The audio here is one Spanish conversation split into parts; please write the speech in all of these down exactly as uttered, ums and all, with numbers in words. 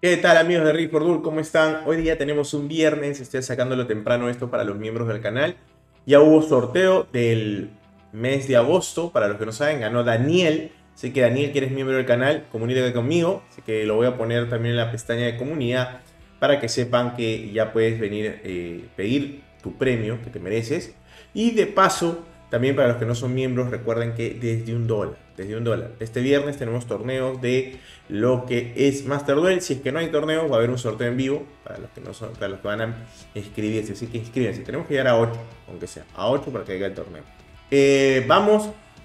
¿Qué tal amigos de Rick for Duel? ¿Cómo están? Hoy día tenemos un viernes, estoy sacándolo temprano esto para los miembros del canal. Ya hubo sorteo del mes de agosto, para los que no saben, ganó Daniel. Así que Daniel, que eres miembro del canal, comunícate conmigo. Así que lo voy a poner también en la pestaña de comunidad para que sepan que ya puedes venir eh, pedir tu premio que te mereces. Y de paso, también para los que no son miembros, recuerden que desde un dólar, desde un dólar. Este viernes tenemos torneos de lo que es Master Duel. Si es que no hay torneo, va a haber un sorteo en vivo para los que no son, para los que van a inscribirse. Así que inscríbanse. Tenemos que llegar a ocho, aunque sea a ocho para que haya el torneo. Eh, vamos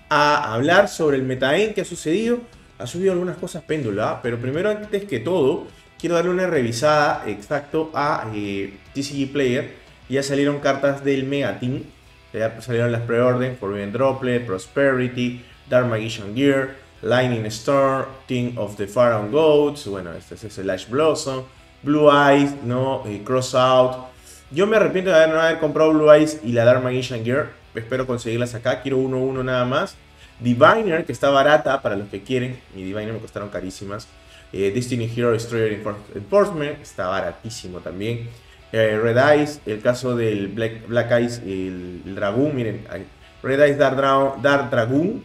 a hablar sobre el metagame que ha sucedido. Ha subido algunas cosas péndula, pero primero, antes que todo, quiero darle una revisada exacto a eh, T C G Player. Ya salieron cartas del Mega Team. Ya salieron las preorden, Forbidden Droplet, Prosperity, Dark Magician Gear, Lightning Storm, Team of the Pharaoh Goats, bueno, este es el Ash Blossom, Blue Eyes, ¿no? Eh, Cross Out. Yo me arrepiento de no haber comprado Blue Eyes y la Dark Magician Gear, espero conseguirlas acá, quiero uno uno nada más. Diviner, que está barata para los que quieren, mi Diviner me costaron carísimas. Eh, Destiny Hero Destroyer Enforcement, está baratísimo también. Eh, Red Eyes, el caso del Black, Black Eyes, el, el Dragoon, miren, Red Eyes Dark, Dra Dark Dragoon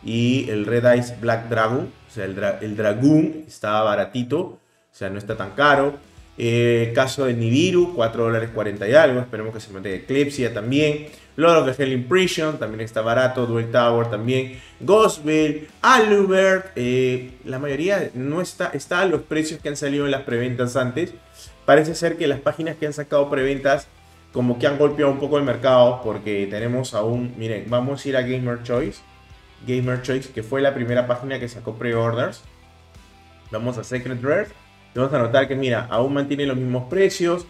y el Red Eyes Black Dragon, o sea, el, dra el Dragoon está baratito, o sea, no está tan caro. Eh, caso de Nibiru, cuatro dólares cuarenta y algo, esperemos que se mantenga. Eclipsia también. Lord of the Hell Impression también está barato. Duel Tower también. Ghostville, Alucard, eh, la mayoría no está, está a los precios que han salido en las preventas antes. Parece ser que las páginas que han sacado preventas como que han golpeado un poco el mercado, porque tenemos aún, miren, vamos a ir a Gamer Choice. Gamer Choice, que fue la primera página que sacó pre-orders. Vamos a Secret Rare. Vamos a notar que, mira, aún mantiene los mismos precios.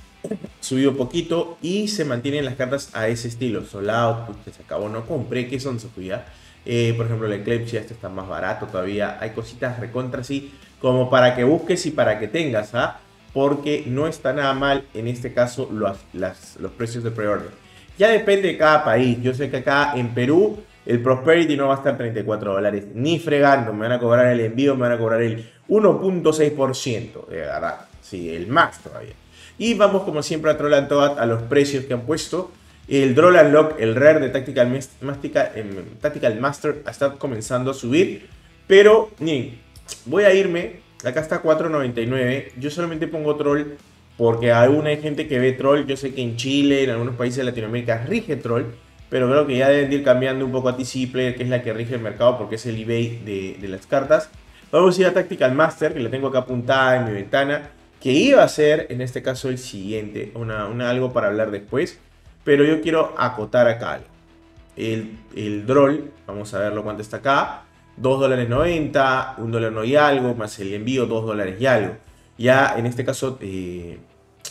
Subido poquito y se mantienen las cartas a ese estilo. Sold Out, que se acabó, no compré, que son su eh, Por ejemplo, la Eclipse, este está más barato todavía. Hay cositas recontra así, como para que busques y para que tengas, ¿ah? Porque no está nada mal en este caso los, las, los precios de pre-order. Ya depende de cada país. Yo sé que acá en Perú el Prosperity no va a estar treinta y cuatro dólares ni fregando. Me van a cobrar el envío, me van a cobrar el uno punto seis por ciento. De verdad, sí, el max todavía. Y vamos como siempre a Troll and Toad a los precios que han puesto. El Droll and Lock, el Rare de Tactical, Master, Tactical Master está comenzando a subir. Pero, miren, voy a irme. Acá está cuatro noventa y nueve. Yo solamente pongo Troll porque aún hay gente que ve Troll. Yo sé que en Chile, en algunos países de Latinoamérica rige Troll. Pero creo que ya deben ir cambiando un poco a T C G Player, que es la que rige el mercado porque es el eBay de, de las cartas. Vamos a ir a Tactical Master, que la tengo acá apuntada en mi ventana, que iba a ser en este caso el siguiente, una, una algo para hablar después. Pero yo quiero acotar acá algo. El, el Droll, vamos a verlo cuánto está acá. dos dólares noventa, un dólar no y algo, más el envío dos dólares y algo. Ya en este caso eh,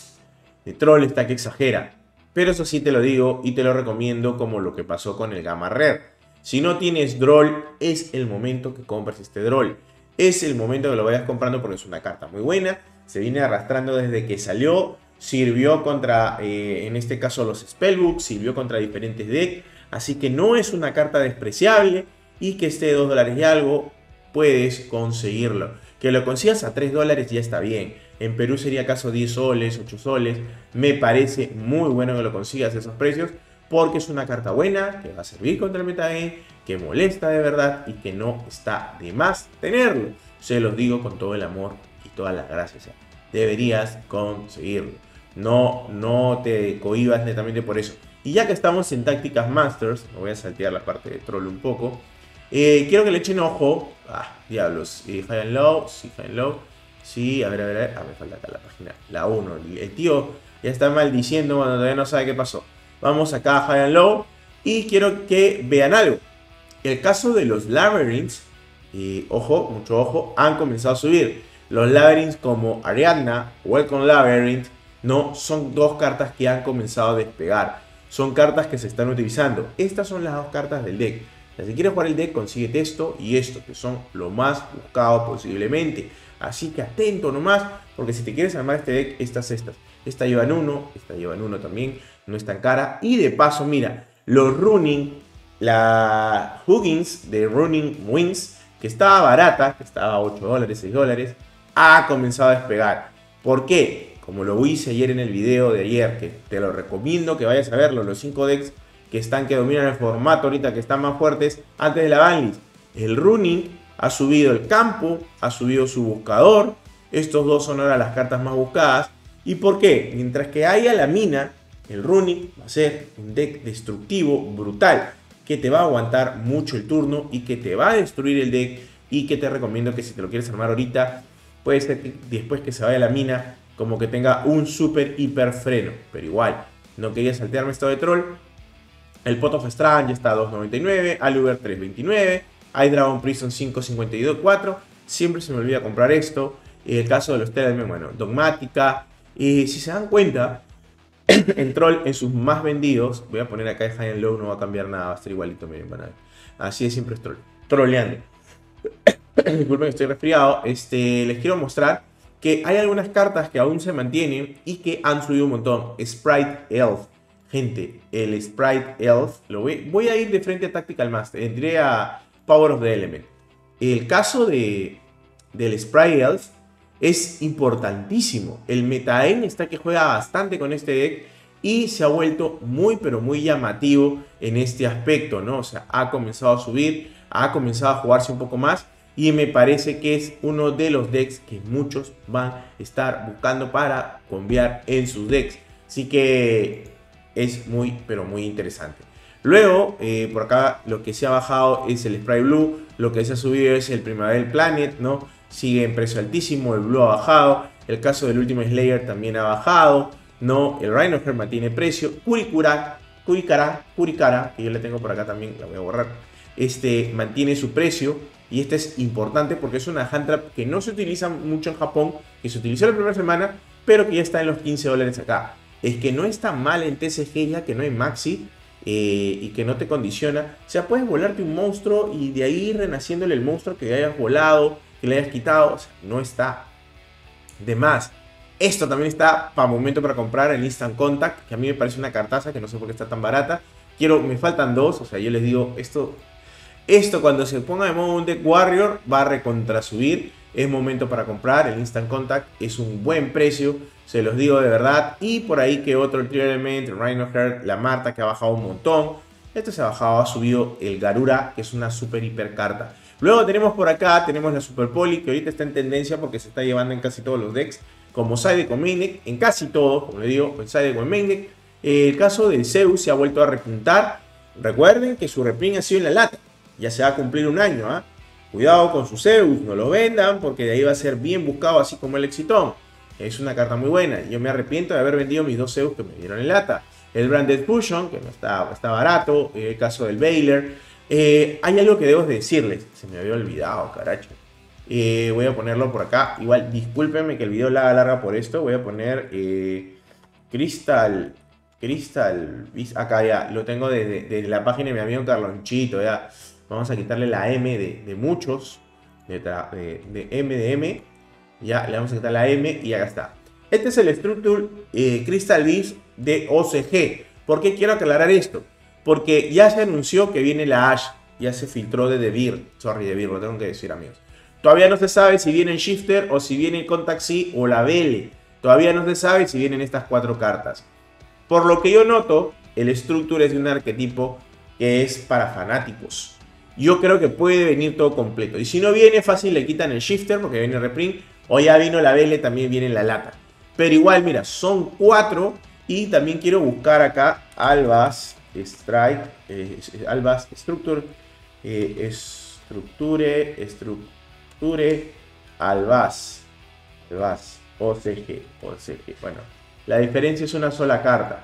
de Troll está que exagera. Pero eso sí te lo digo y te lo recomiendo como lo que pasó con el Gamma Rare. Si no tienes Droll, es el momento que compres este Droll. Es el momento que lo vayas comprando porque es una carta muy buena. Se viene arrastrando desde que salió. Sirvió contra, eh, en este caso, los Spellbooks. Sirvió contra diferentes decks. Así que no es una carta despreciable. Y que esté dos dólares y algo, puedes conseguirlo. Que lo consigas a tres dólares ya está bien. En Perú sería acaso diez soles, ocho soles. Me parece muy bueno que lo consigas a esos precios. Porque es una carta buena, que va a servir contra el metagame, que molesta de verdad y que no está de más tenerlo. Se los digo con todo el amor y todas las gracias. Deberías conseguirlo. No, no te cohibas netamente por eso. Y ya que estamos en Tácticas Masters, me voy a saltear la parte de troll un poco. Eh, quiero que le echen ojo. Ah, diablos. Eh, high and low, sí, high and low. Sí, a ver, a ver, a ver. Ah, me falta acá la página. La uno. El, el tío ya está maldiciendo cuando todavía no sabe qué pasó. Vamos acá a High and Low. Y quiero que vean algo. El caso de los Labyrinths. Eh, ojo, mucho ojo. Han comenzado a subir. Los Labyrinths como Ariadna, Welcome Labyrinth. No, son dos cartas que han comenzado a despegar. Son cartas que se están utilizando. Estas son las dos cartas del deck. Si quieres jugar el deck, consíguete esto y esto, que son lo más buscado posiblemente. Así que atento nomás, porque si te quieres armar este deck, estas, estas. Esta llevan uno, esta llevan uno también, no es tan cara. Y de paso, mira, los Running, la Huggins de Running Wings, que estaba barata, que estaba a ocho dólares, seis dólares. ha comenzado a despegar. ¿Por qué? Como lo hice ayer en el video de ayer, que te lo recomiendo que vayas a verlo, los cinco decks que están, que dominan el formato ahorita, que están más fuertes antes de la banlist. El Running ha subido el campo, ha subido su buscador. Estos dos son ahora las cartas más buscadas. ¿Y por qué? Mientras que haya la mina, el Running va a ser un deck destructivo brutal, que te va a aguantar mucho el turno y que te va a destruir el deck, y que te recomiendo que si te lo quieres armar ahorita, puede ser que después que se vaya la mina, como que tenga un super hiper freno. Pero igual, no quería saltearme esto de troll. El Pot of Strand ya está a dos noventa y nueve, Aluber tres veintinueve, iDragon Prison cinco cincuenta y cuatro. Siempre se me olvida comprar esto. El caso de los Telemen, bueno, Dogmática. Y si se dan cuenta, en troll, en sus más vendidos, voy a poner acá el High and Low, no va a cambiar nada, va a estar igualito, miren, van a ver. Así de siempre es troll. Trolleando. Disculpen, estoy resfriado. Este, les quiero mostrar que hay algunas cartas que aún se mantienen y que han subido un montón. Sprite Elf. Gente, el Sprite Elf, lo voy, voy a ir de frente a Tactical Master. Entré a Power of the Element. El caso de, del Sprite Elf es importantísimo. El metaen está que juega bastante con este deck y se ha vuelto muy pero muy llamativo en este aspecto, ¿no? O sea, ha comenzado a subir, ha comenzado a jugarse un poco más y me parece que es uno de los decks que muchos van a estar buscando para cambiar en sus decks. Así que es muy pero muy interesante. Luego, eh, por acá lo que se ha bajado es el Sprite Blue, lo que se ha subido es el Primaveral Planet, ¿no? Sigue en precio altísimo, el Blue ha bajado, el caso del último Slayer también ha bajado, ¿no? El Rhinoheart mantiene precio, Kurikura, Kurikara, Kurikara, que yo le tengo por acá también, la voy a borrar, este mantiene su precio, y este es importante porque es una hand trap que no se utiliza mucho en Japón, que se utilizó la primera semana, pero que ya está en los quince dólares acá. Es que no está mal en T C G ya que no hay Maxi, Eh, y que no te condiciona. O sea, puedes volarte un monstruo y de ahí renaciéndole el monstruo que hayas volado, que le hayas quitado. O sea, no está de más. Esto también está para momento para comprar, el Instant Contact, que a mí me parece una cartaza, que no sé por qué está tan barata. Quiero, me faltan dos, o sea, yo les digo, esto, esto cuando se ponga de modo un deck Warrior va a recontrasubir. Es momento para comprar, el Instant Contact es un buen precio, se los digo de verdad. Y por ahí que otro, el True Element, el Rhinoheart, la Marta, que ha bajado un montón. Este se ha bajado, ha subido el Garura, que es una super hiper carta. Luego tenemos por acá, tenemos la Super Poli, que ahorita está en tendencia porque se está llevando en casi todos los decks. Como Side con Main Deck, en casi todos, como le digo, en Side con Main Deck. El caso del Zeus se ha vuelto a repuntar. Recuerden que su reprint ha sido en la lata. Ya se va a cumplir un año, ¿ah? ¿eh? Cuidado con su Zeus, no lo vendan porque de ahí va a ser bien buscado, así como el Exitón. Es una carta muy buena. Yo me arrepiento de haber vendido mis dos Zeus que me dieron en lata. El Branded Fusion, que no está, está barato. El caso del Baylor. Eh, hay algo que debo decirles. Se me había olvidado, caracho. Eh, voy a ponerlo por acá. Igual, discúlpenme que el video la haga larga por esto. Voy a poner eh, Crystal. Crystal. Acá ya. Lo tengo desde de, de la página de mi amigo Carlonchito. Ya. Vamos a quitarle la M de, de muchos. De, de, de M de M. Ya le vamos a quitar la M y acá está. Este es el Structure eh, Crystal Beast de O C G. ¿Por qué quiero aclarar esto? Porque ya se anunció que viene la Ash. Ya se filtró de Devir. Sorry, Devir, lo tengo que decir, amigos. Todavía no se sabe si viene el Shifter o si viene el Contact C o la Vele. Todavía no se sabe si vienen estas cuatro cartas. Por lo que yo noto, el Structure es de un arquetipo que es para fanáticos. Yo creo que puede venir todo completo. Y si no viene, fácil le quitan el Shifter porque viene reprint. O ya vino la Vele, también viene en la lata. Pero igual, mira, son cuatro. Y también quiero buscar acá Albas Strike, eh, Albas Structure, eh, Structure, Structure, Albas, Albas, O C G, O C G. Bueno, la diferencia es una sola carta.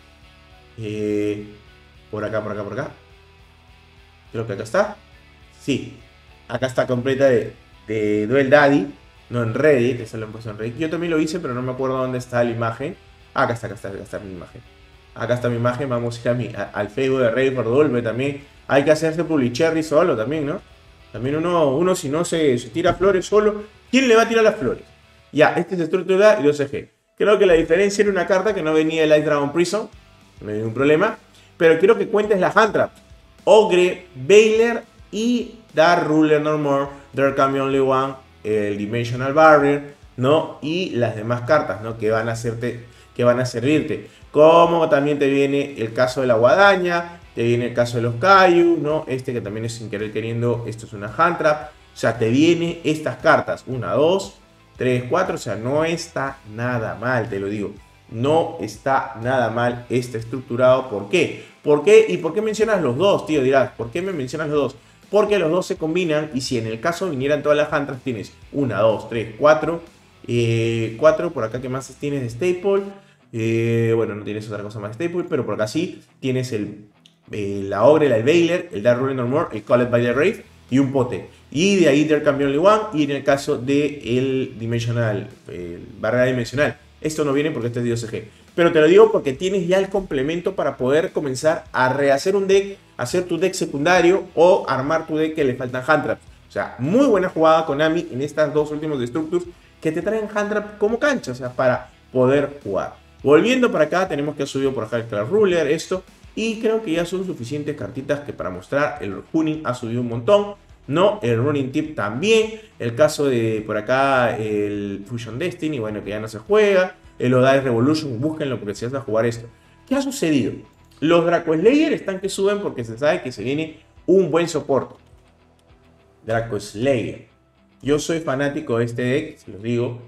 Eh, por acá, por acá, por acá. Creo que acá está. Sí, acá está completa de, de Duel Daddy. No en Reddit, eso lo han puesto en Reddit. Yo también lo hice, pero no me acuerdo dónde está la imagen. Ah, acá está, acá está, acá está mi imagen. Acá está mi imagen, vamos a ir a mi, a, al Facebook de Reddit por Dolbe también. Hay que hacerse publicherry solo también, ¿no? También uno, uno si no se, se tira flores solo, ¿quién le va a tirar las flores? Ya, este es estructura y O C G. Creo que la diferencia era una carta que no venía del iDragon Prison. No hay ningún problema. Pero quiero que cuentes la hand trap. Ogre, Baylor y Dark Ruler No More, There Can Be Only One, el Dimensional Barrier, ¿no? Y las demás cartas, ¿no? Que van a hacerte, que van a servirte. Como también te viene el caso de la guadaña, te viene el caso de los Kaiju, ¿no? Este que también es sin querer queriendo, esto es una Hand Trap. O sea, te viene estas cartas, una, dos, tres, cuatro, o sea, no está nada mal, te lo digo. No está nada mal este estructurado. ¿Por qué? ¿Por qué? ¿Y por qué mencionas los dos, tío? Dirás, ¿por qué me mencionas los dos? Porque los dos se combinan y si en el caso vinieran todas las Hand Traps, tienes una, dos, tres, cuatro. Eh, cuatro, por acá, ¿qué más tienes de Staple? Eh, bueno, no tienes otra cosa más de Staple, pero por acá sí tienes el, eh, la Ogre, el Veiler, el Dark Ruler No More, el Called by the Wraith y un Pote. Y de ahí intercambio Only One. Y en el caso del Dimensional, el barrera dimensional, esto no viene porque este es de O C G. Pero te lo digo porque tienes ya el complemento para poder comenzar a rehacer un deck, hacer tu deck secundario o armar tu deck que le faltan Hand Traps. O sea, muy buena jugada Konami en estas dos últimos Destructors que te traen Hand Trap como cancha, o sea, para poder jugar. Volviendo para acá, tenemos que ha subido por acá el Clash Ruler, esto. Y creo que ya son suficientes cartitas que para mostrar. El Hunin ha subido un montón, ¿no? El Running Tip también. El caso de por acá el Fusion Destiny, bueno, que ya no se juega. El Odai Revolution, búsquenlo porque si vas a jugar esto. ¿Qué ha sucedido? Los Draco Slayer están que suben porque se sabe que se viene un buen soporte. Draco Slayer. Yo soy fanático de este deck, se los digo.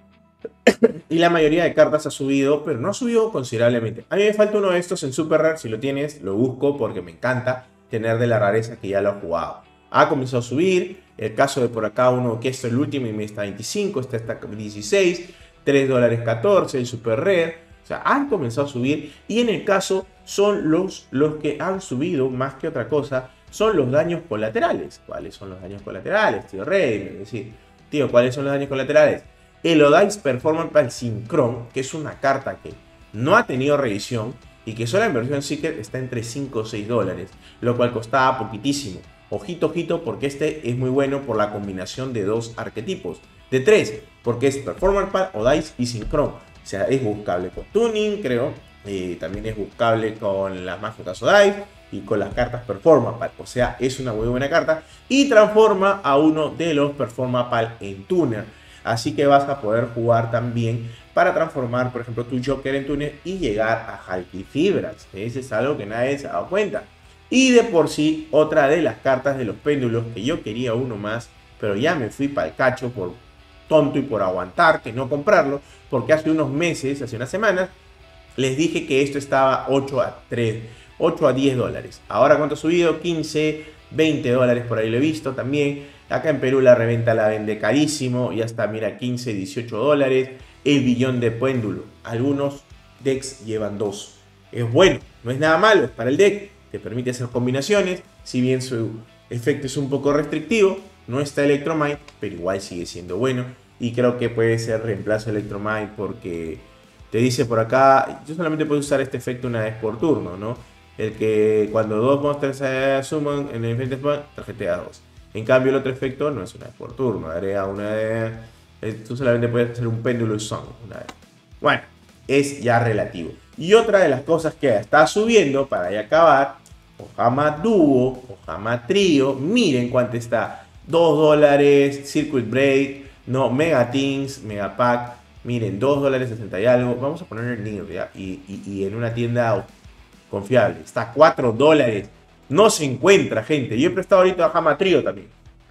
Y la mayoría de cartas ha subido, pero no ha subido considerablemente. A mí me falta uno de estos en Super Rare. Si lo tienes, lo busco porque me encanta tener de la rareza que ya lo he jugado. Ha comenzado a subir. El caso de por acá uno que esto es el último y me está veinticinco, este está dieciséis, tres dólares catorce, el Super Rare. O sea, han comenzado a subir. Y en el caso son los, los que han subido más que otra cosa. Son los daños colaterales. ¿Cuáles son los daños colaterales, tío Rey? Es decir, tío, ¿cuáles son los daños colaterales? El Odai's Performance Pal Synchron, que es una carta que no ha tenido revisión y que solo en versión Seeker está entre cinco o seis dólares, lo cual costaba poquitísimo. Ojito, ojito, porque este es muy bueno por la combinación de dos arquetipos. De tres, porque es Performance Pal, Odai's y Synchron. O sea, es buscable con Tuning, creo. Eh, también es buscable con las mágicas Odai's y con las cartas Performance Pal. O sea, es una muy buena carta. Y transforma a uno de los Performance Pal en Tuner. Así que vas a poder jugar también para transformar, por ejemplo, tu Joker en Tuner y llegar a Hulky Fibrax. Ese es algo que nadie se ha dado cuenta. Y de por sí, otra de las cartas de los péndulos, que yo quería uno más, pero ya me fui para el cacho por tonto y por aguantar, que no comprarlo, porque hace unos meses, hace unas semanas, les dije que esto estaba ocho a tres, ocho a diez dólares. Ahora, ¿cuánto ha subido? quince, veinte dólares por ahí lo he visto también. Acá en Perú la reventa la vende carísimo, ya está, mira, quince, dieciocho dólares. El billón de péndulo. Algunos decks llevan dos. Es bueno, no es nada malo, es para el deck. Te permite hacer combinaciones. Si bien su efecto es un poco restrictivo, no está Electromite, pero igual sigue siendo bueno. Y creo que puede ser reemplazo de Electromite porque te dice por acá, yo solamente puedo usar este efecto una vez por turno, ¿no? El que cuando dos monsters se suman en el diferente spot, tarjetea dos. En cambio, el otro efecto no es una vez por turno. Agrega una de... Tú solamente puedes hacer un péndulo song una vez. Bueno, es ya relativo. Y otra de las cosas que está subiendo, para ya acabar, Ojama Duo, Ojama Trio. Miren cuánto está. dos dólares, Circuit Break, no, Mega Things, Mega Pack. Miren, dos dólares sesenta y algo. Vamos a poner el Neo, ¿ya? Y, y, y en una tienda confiable. Está a cuatro dólares. No se encuentra, gente. Yo he prestado ahorita a Hama Trio también.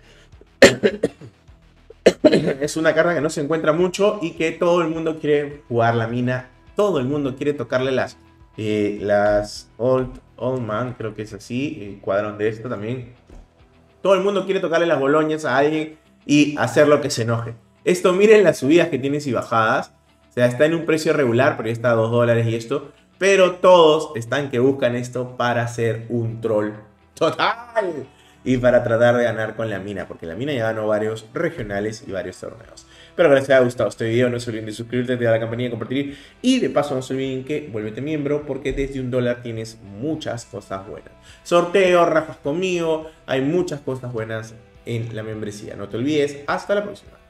Es una carta que no se encuentra mucho y que todo el mundo quiere jugar la mina. Todo el mundo quiere tocarle las, eh, las Old, Old Man, creo que es así. El cuadrón de esto también. Todo el mundo quiere tocarle las boloñas a alguien y hacer lo que se enoje. Esto, miren las subidas que tienes y bajadas. O sea, está en un precio regular, porque está a dos dólares y esto. Pero todos están que buscan esto para hacer un troll total. Y para tratar de ganar con la mina. Porque la mina ya ganó varios regionales y varios torneos. Espero que les haya gustado este video. No se olviden de suscribirte, de dar a la campanilla, compartir. Y de paso no se olviden que vuélvete miembro. Porque desde un dólar tienes muchas cosas buenas. Sorteo, rajas conmigo. Hay muchas cosas buenas en la membresía. No te olvides. Hasta la próxima.